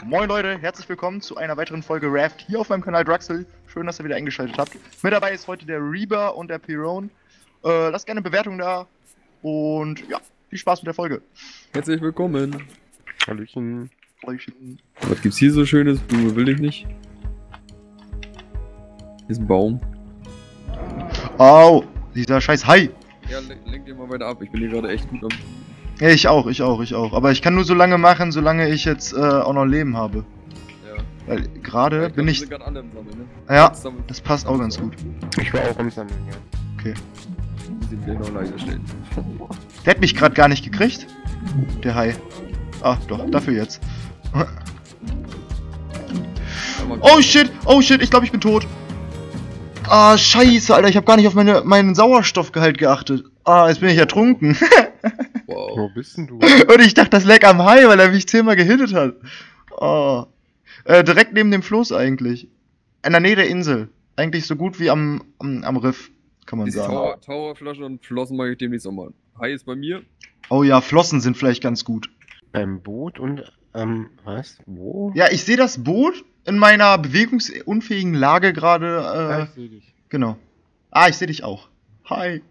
Moin Leute, herzlich willkommen zu einer weiteren Folge Raft hier auf meinem Kanal Druxel. Schön, dass ihr wieder eingeschaltet habt. Mit dabei ist heute der Reaper und der Pirone. Lasst gerne eine Bewertung da und ja, viel Spaß mit der Folge. Herzlich willkommen. Hallöchen. Was gibt's hier so Schönes? Blume will ich nicht. Hier ist ein Baum. Au, dieser scheiß Hai. Ja, lenk dir mal weiter ab. Ich bin hier gerade echt gut am... Ja, ich auch. Aber ich kann nur so lange machen, solange ich jetzt auch noch Leben habe. Ja. Weil gerade bin ich... Wir sind gerade alle im Sammeln, ne? Ja, das passt auch ganz gut. Ich war auch am Sammeln, ja. Okay. Die sind gleich noch leise stellen. Der hat mich gerade gar nicht gekriegt. Der Hai. Ah, doch, dafür jetzt. Oh shit, ich glaube ich bin tot. Ah, scheiße, Alter, ich habe gar nicht auf meinen Sauerstoffgehalt geachtet. Ah, jetzt bin ich ertrunken. Wow. Wo bist denn du? Und ich dachte, das lag am Hai, weil er mich 10-mal gehittet hat. Oh. Direkt neben dem Floß eigentlich. In der Nähe der Insel. Eigentlich so gut wie am Riff, kann man sagen. Towerflaschen und Flossen mache ich demnächst auch mal. Hai ist bei mir. Oh ja, Flossen sind vielleicht ganz gut. Beim Boot und, was? Wo? Ja, ich sehe das Boot in meiner bewegungsunfähigen Lage gerade, Ja, ich seh dich. genau. Ah, ich sehe dich auch. Hi.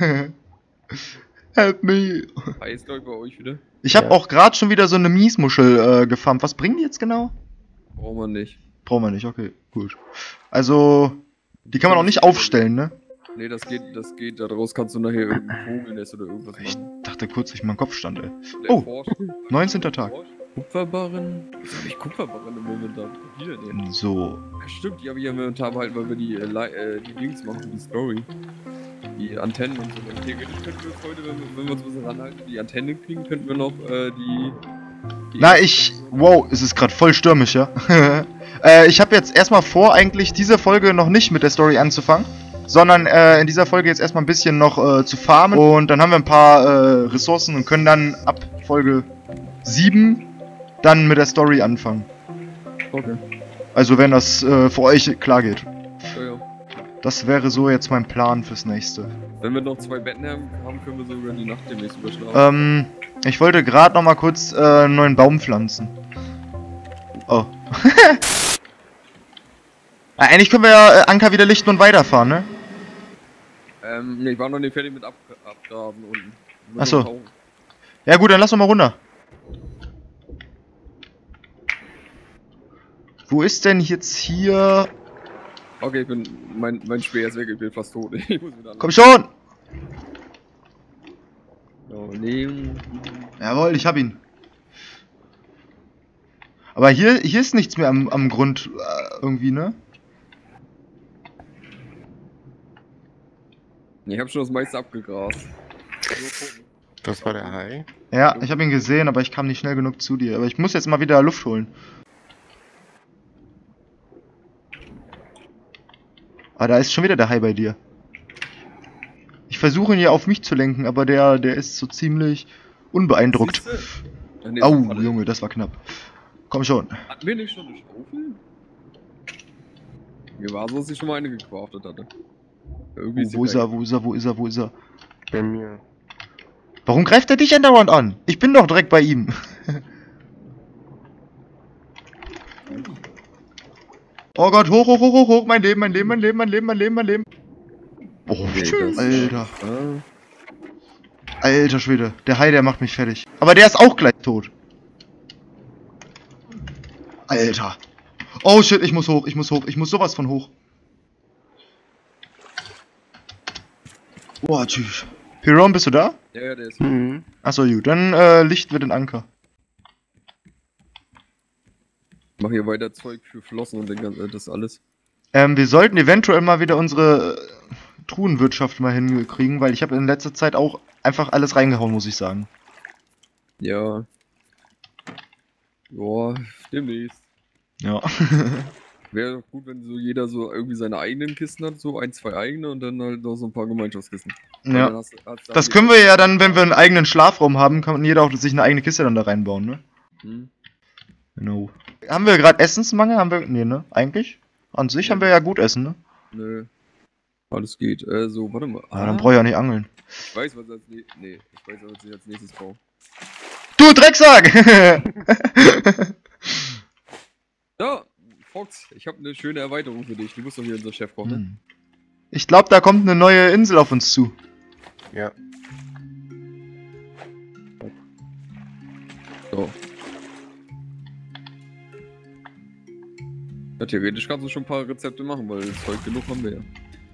Help me. Hai ist, glaube ich, bei euch wieder. Ich habe Ja. auch gerade schon wieder so eine Miesmuschel gefarmt. Was bringen die jetzt genau? Brauchen wir nicht. Brauchen wir nicht, okay, gut. Also, die kann man auch nicht aufstellen, ne? Ne, das geht. Daraus kannst du nachher irgendein Vogelnest oder irgendwas Ich machen. dachte kurz, ich meinen Kopf stand, ey. Der Oh. Forscht. 19. Tag. Kupferbarren? Wieso hab ich Kupferbarren im Inventar? Hier, ne? So. Ja, stimmt, die habe ich im Inventar behalten, weil wir die Dings machen, die Story. Die Antennen und so. Und theoretisch könnten wir jetzt heute, wenn wir uns ein bisschen ranhalten, die Antenne kriegen, könnten wir noch die Na, wow, es ist gerade voll stürmisch, ja? Ich habe jetzt erstmal vor, eigentlich diese Folge noch nicht mit der Story anzufangen, sondern in dieser Folge jetzt erstmal ein bisschen noch zu farmen. Und dann haben wir ein paar Ressourcen und können dann ab Folge 7 dann mit der Story anfangen. Okay. Also wenn das für euch klar geht. Ja. Das wäre so jetzt mein Plan fürs nächste. Wenn wir noch 2 Betten haben, können wir so über die Nacht demnächst überschlafen. Ich wollte gerade noch mal kurz einen neuen Baum pflanzen. Oh. Eigentlich können wir ja Anker wieder lichten und weiterfahren, ne? Ne, ich war noch nicht fertig mit Abgraben unten. Ach so. Ja gut, dann lass doch mal runter. Wo ist denn jetzt hier... Okay, mein Speer ist weg, ich bin fast tot. Ich muss wieder Komm schon! Oh, nee. Jawohl, ich hab ihn. Aber hier ist nichts mehr am Grund irgendwie, ne? Ich hab schon das meiste abgegrast. Das war der Hai. Ja, ich habe ihn gesehen, aber ich kam nicht schnell genug zu dir. Aber ich muss jetzt mal wieder Luft holen. Ah, da ist schon wieder der Hai bei dir. Ich versuche ihn ja auf mich zu lenken, aber der ist so ziemlich unbeeindruckt. Nee, Au, Junge, das war knapp. Komm schon. Hatten wir nicht schon eine Schaufel? Mir war so, dass ich schon mal eine gecraftet hatte. Irgendwie Wo ist er? Bei mir. Warum greift er dich andauernd an? Ich bin doch direkt bei ihm. Oh Gott, hoch, mein Leben. Oh, Alter. Alter Schwede, der Hai, der macht mich fertig. Aber der ist auch gleich tot. Alter. Oh shit, ich muss hoch. Ich muss sowas von hoch. Boah, tschüss. Pirone, bist du da? Ja, der ist. Mhm. Achso, gut, dann lichten wir den Anker. Ich mach hier weiter Zeug für Flossen und das alles. Wir sollten eventuell mal wieder unsere Truhenwirtschaft mal hinkriegen, weil ich habe in letzter Zeit auch einfach alles reingehauen, muss ich sagen. Ja. Boah, demnächst. Ja. Wäre doch gut, wenn so jeder so irgendwie seine eigenen Kisten hat, so 1, 2 eigene und dann halt noch so ein paar Gemeinschaftskisten. Ja. Dann Das können wir ja dann, wenn wir einen eigenen Schlafraum haben, kann jeder auch sich eine eigene Kiste dann da reinbauen, ne? Hm. Genau. Haben wir gerade Essensmangel? Nee, ne? Eigentlich? An sich haben wir ja gut Essen, ne? Nö. Alles geht. So, warte mal. Ah, dann brauche ich ja nicht angeln. Ich weiß, was als nächstes. Nee, ich weiß, was ich als nächstes brauche. Du Drecksack! Ja, Fox, ich habe eine schöne Erweiterung für dich. Du bist doch hier unser Chefkoch, ne? Ich glaube, da kommt eine neue Insel auf uns zu. Ja. So. Ja, theoretisch kannst du schon ein paar Rezepte machen, weil Zeug genug haben wir ja.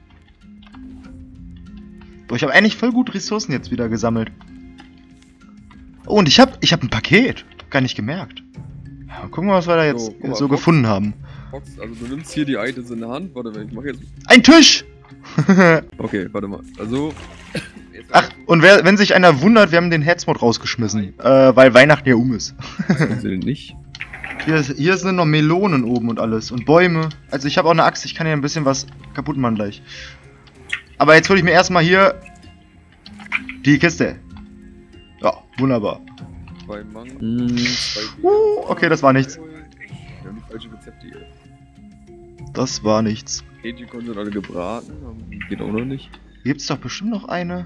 Boah, ich habe eigentlich voll gut Ressourcen jetzt wieder gesammelt. Oh, und ich hab ein Paket. Gar nicht gemerkt. Ja, gucken wir mal, was wir da jetzt So, guck mal, so Fox. gefunden haben. Fox, also du nimmst hier die Items in der Hand. Warte, ich mach jetzt. Ein Tisch! Okay, warte mal. Also. Jetzt Ach, und wenn sich einer wundert, wir haben den Herzmod rausgeschmissen. Weil Weihnachten ja ist. Haben sie denn nicht? Hier sind noch Melonen oben und alles. Und Bäume. Also ich habe auch eine Axt, ich kann hier ein bisschen was kaputt machen gleich. Aber jetzt hole ich mir erstmal hier die Kiste. Ja, wunderbar. 2 Mango, 2 Okay, das war nichts. Wir haben die falsche Rezepte hier. Das war nichts. Hähnchen sind alle gebraten, aber geht auch noch nicht. Hier gibt's doch bestimmt noch eine.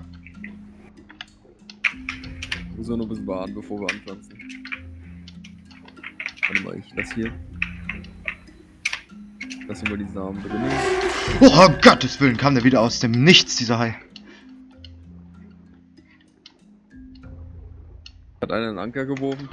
Wir müssen noch ein bisschen warten, bevor wir anpflanzen. Warte mal, ich lass hier. Lass mal die Samen drin. Oh, Gottes Willen, kam der wieder aus dem Nichts, dieser Hai. Hat einer einen Anker geworfen?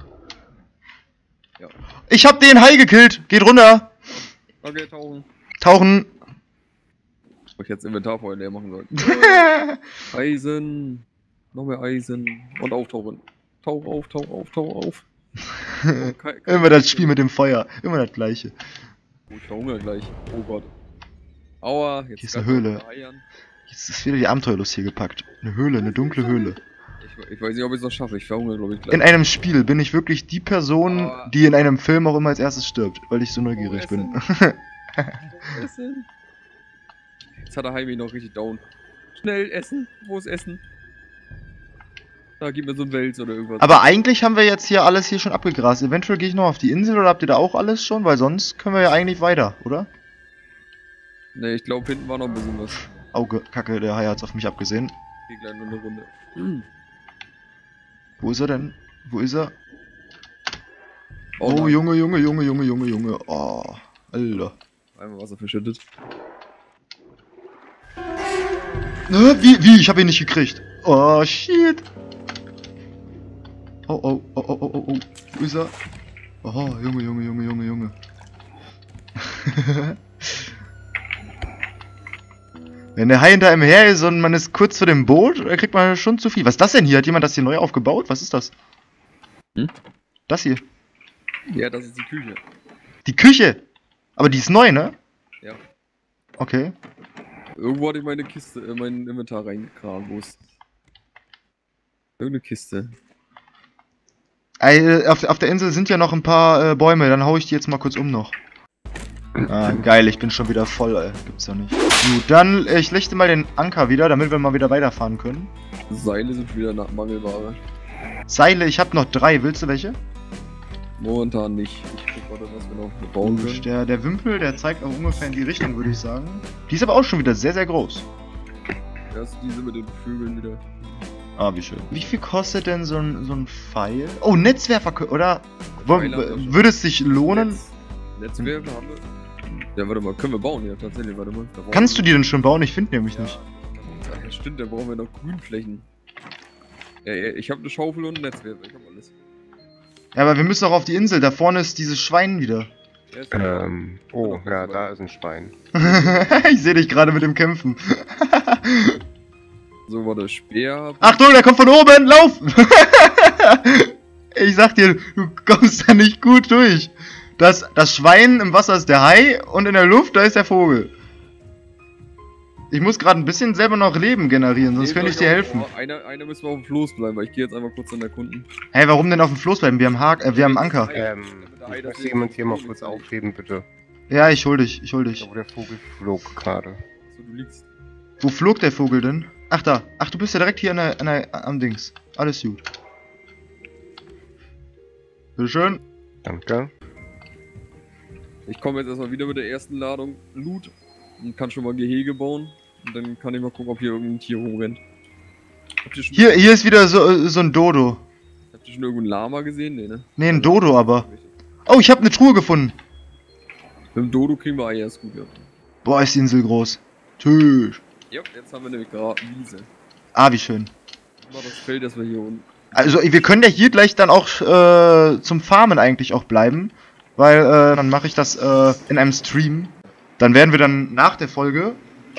Ja. Ich hab den Hai gekillt. Geht runter. Okay, tauchen. Tauchen. Ob ich jetzt Inventar vorher leer machen soll. Eisen. Noch mehr Eisen. Und auftauchen. Tauch auf, tauch auf, tauch auf. Immer das Spiel mit dem Feuer. Immer das gleiche. Oh, ich verhungere gleich. Oh Gott. Aua, jetzt Hier ist eine Höhle. Jetzt ist wieder die Abenteuerlust hier gepackt. Eine Höhle, eine dunkle Höhle. Ich weiß nicht, ob ich es noch schaffe. Ich verhungere, glaube ich, gleich. In einem Spiel bin ich wirklich die Person, die in einem Film auch immer als erstes stirbt, weil ich so neugierig bin. Essen. Jetzt hat der Heimi noch richtig down. Schnell essen. Wo ist Essen? Da, gib mir so ein Wels oder irgendwas. Aber eigentlich haben wir jetzt hier alles hier schon abgegrast. Eventuell gehe ich noch auf die Insel oder habt ihr da auch alles schon? Weil sonst können wir ja eigentlich weiter, oder? Ne, ich glaube hinten war noch ein bisschen was. Auge, Kacke, der Hai hat's auf mich abgesehen. Geh gleich nur eine Runde. Wo ist er denn? Wo ist er? Oh, Oh, nein. Junge, Junge, Junge, Junge, Junge, Junge. Oh, Alter. Einmal Wasser verschüttet. Wie? Ich habe ihn nicht gekriegt. Oh, shit. Oh. Wo ist er? Oh, Junge, Junge, Junge, Junge, Junge. Wenn der Hai hinter einem her ist und man ist kurz vor dem Boot, dann kriegt man schon zu viel. Was ist das denn hier? Hat jemand das hier neu aufgebaut? Was ist das? Das hier. Ja, das ist die Küche. Die Küche! Aber die ist neu, ne? Ja. Okay. Irgendwo hatte ich meine Kiste, mein Inventar reingekramt. Wo ist. Irgendeine Kiste. Auf der Insel sind ja noch ein paar Bäume, dann hau ich die jetzt mal kurz um noch. Ah, geil, ich bin schon wieder voll, gibt's ja nicht. Gut, dann ich lichte mal den Anker wieder, damit wir mal wieder weiterfahren können. Seile sind wieder nach Mangelware. Seile, ich habe noch 3, willst du welche? Momentan nicht. Ich guck mal, was wir noch bauen können. Der Wimpel, der zeigt auch ungefähr in die Richtung, würde ich sagen. Die ist aber auch schon wieder sehr, sehr groß. Das ist diese mit den Vögeln wieder. Ah, wie schön. Wie viel kostet denn so ein Pfeil? Oh, Netzwerfer, oder? Würde es sich lohnen? Netzwerfer haben wir. Ja, warte mal, können wir bauen? Ja, tatsächlich, warte mal. Kannst du die denn schon bauen? Ich finde nämlich nicht. Ja, stimmt, da brauchen wir noch Grünflächen. Ja, ich habe eine Schaufel und ein Netzwerfer, ich habe alles. Ja, aber wir müssen auch auf die Insel, da vorne ist dieses Schwein wieder. Ja, Oh, ja, da ist ein Schwein. Ich sehe dich gerade mit dem Kämpfen. So, warte, Speer. Achtung, der kommt von oben, lauf! Ich sag dir, du kommst da nicht gut durch. Das Schwein im Wasser ist der Hai und in der Luft, da ist der Vogel. Ich muss gerade ein bisschen selber noch Leben generieren, sonst könnte ich dir helfen. Einer müssen wir auf dem Floß bleiben, weil ich gehe jetzt einfach kurz an erkunden. Hey, warum denn auf dem Floß bleiben? Wir haben wir haben Anker. Ich möchte jemand hier mal kurz aufheben, bitte. Ja, ich hol dich. Aber der Vogel flog gerade. So, du liegst. Wo flog der Vogel denn? Ach, da. Ach, du bist ja direkt hier am Dings. Alles gut. Bitteschön. Danke. Ich komme jetzt erstmal wieder mit der ersten Ladung Loot und kann schon mal Gehege bauen. Und dann kann ich mal gucken, ob hier irgendein Tier rumrennt. Hier ist wieder so ein Dodo. Habt ihr schon irgendeinen Lama gesehen? Nee, ne? Nee, ein Dodo aber. Oh, ich habe eine Truhe gefunden. Mit dem Dodo kriegen wir Eier, ist gut, ja. Boah, ist die Insel groß. Tschüss. Ja, jetzt haben wir nämlich gerade Wiese. Ah, wie schön. Mal das Feld, das wir hier unten. Also, wir können ja hier gleich dann auch zum Farmen eigentlich auch bleiben. Weil, dann mache ich das in einem Stream. Dann werden wir dann nach der Folge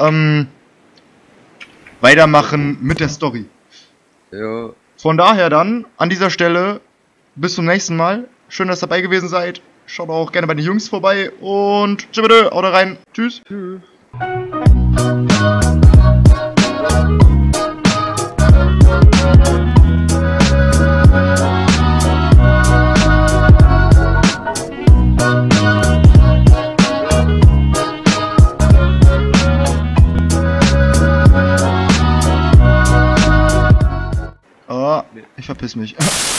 weitermachen mit der Story. Ja. Von daher dann, an dieser Stelle, bis zum nächsten Mal. Schön, dass ihr dabei gewesen seid. Schaut auch gerne bei den Jungs vorbei. Und tschüss, bitte, haut rein. Tschüss. Tschüss. Oh, ich verpiss mich.